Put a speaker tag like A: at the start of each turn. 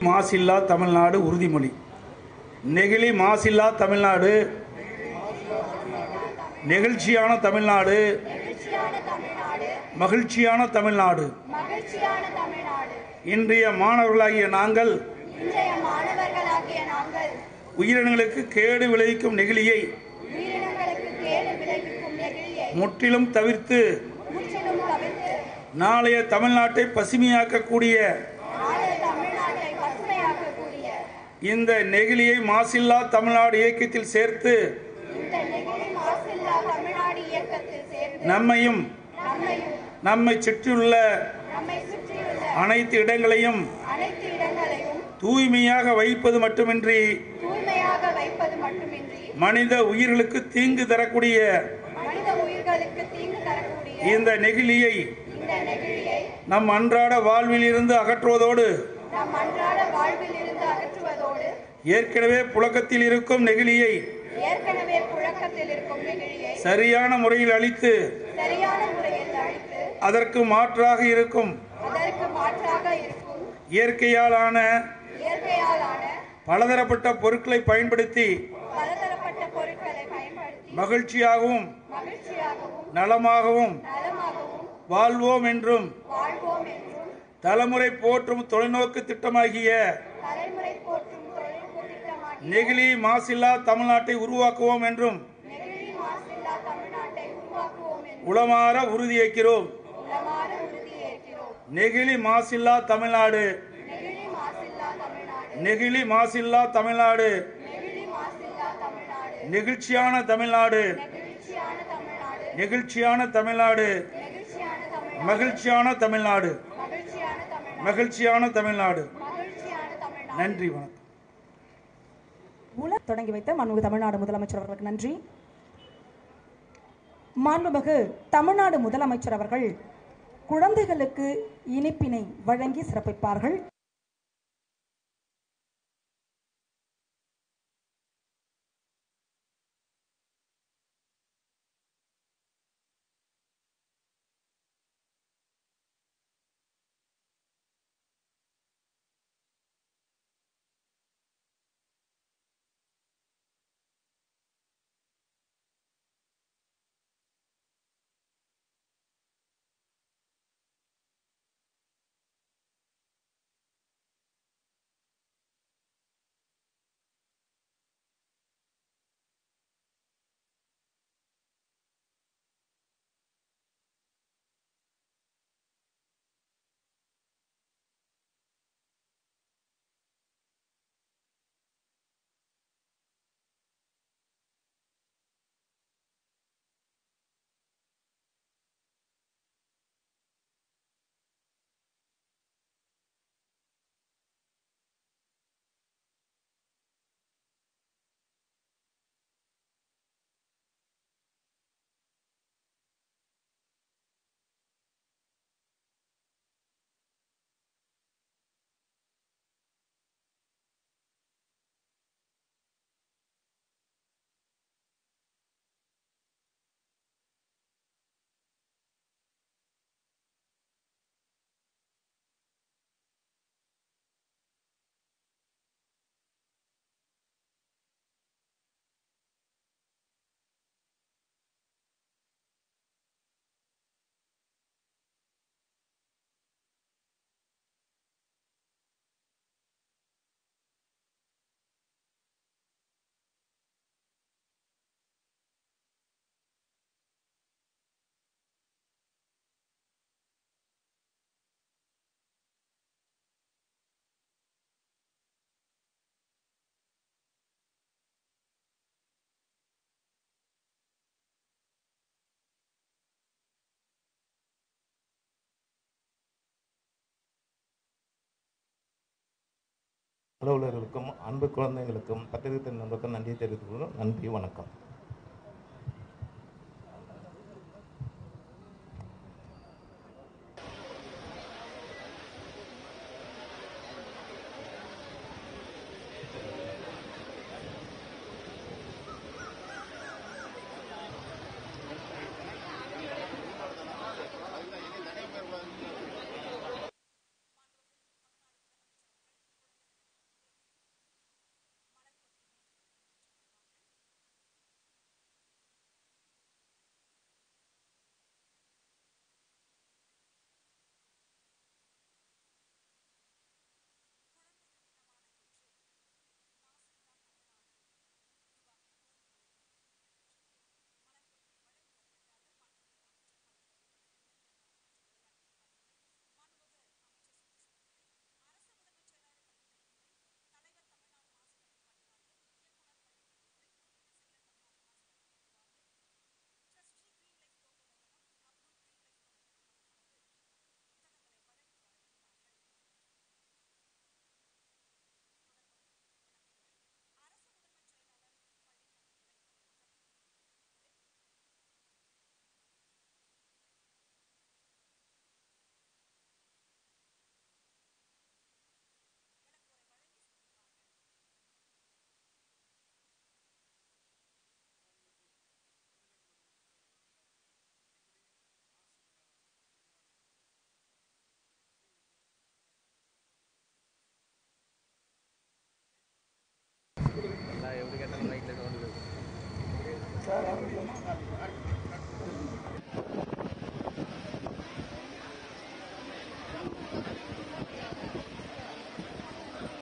A: மாசில்லா தமிழ்நாடு உறுதிமொழி. நெகிழி மாசில்லா தமிழ்நாடு, நெகிழ்ச்சியான தமிழ்நாடு, மகிழ்ச்சியான தமிழ்நாடு. இன்றைய மாணவர்களாகிய நாங்கள் உயிரினங்களுக்கு கேடு விளைவிக்கும் நெகிழியை முற்றிலும் தவிர்த்து நாளைய தமிழ்நாட்டை பசுமையாக்கக்கூடிய இந்த நெகிழியை மாசில்லா தமிழ்நாடு இயக்கத்தில் சேர்த்து நம்மையும் நம்மை சுற்றியுள்ள அனைத்து இடங்களையும் தூய்மையாக வைப்பது மட்டுமின்றி மனித உயிர்களுக்கு தீங்கு தரக்கூடிய இந்த நெகிழியை நம் அன்றாட வாழ்வில் இருந்து அகற்றுவதோடு ஏற்கனவே புழக்கத்தில் இருக்கும் நெகிழியை சரியான முறையில் அளித்து அதற்கு மாற்றாக இருக்கும் இயற்கையாலான பலதரப்பட்ட பொருட்களை பயன்படுத்தி மகிழ்ச்சியாகவும் நலமாகவும் வாழ்வோம் என்றும் தலைமுறை போற்றும் தொலைநோக்கு திட்டமாகிய நெகிழி மாசில்லா தமிழ்நாட்டை உருவாக்குவோம் என்றும் உளமாற உறுதியேற்கிறோம். நெகிழி மாசில்லா தமிழ்நாடு, நெகிழி மாசில்லா தமிழ்நாடு, நெகிழ்ச்சியான தமிழ்நாடு, நெகிழ்ச்சியான தமிழ்நாடு, மகிழ்ச்சியான தமிழ்நாடு, மகிழ்ச்சியான தமிழ்நாடு. நன்றி, வணக்கம்.
B: தொடங்கி வைத்த மாண்புமிகு தமிழ்நாடு முதலமைச்சர் அவர்களுக்கு நன்றி. மாண்புமிகு தமிழ்நாடு முதலமைச்சர் அவர்கள் குழந்தைகளுக்கு இனிப்பினை வழங்கி சிறப்பிப்பார்கள்.
C: அலுவலர்களுக்கும் அன்பு குழந்தைகளுக்கும் பத்திரிகை நண்பர்களுக்கும் நன்றியை தெரிவித்துக் கொள்கிறோம். நன்றி, வணக்கம்.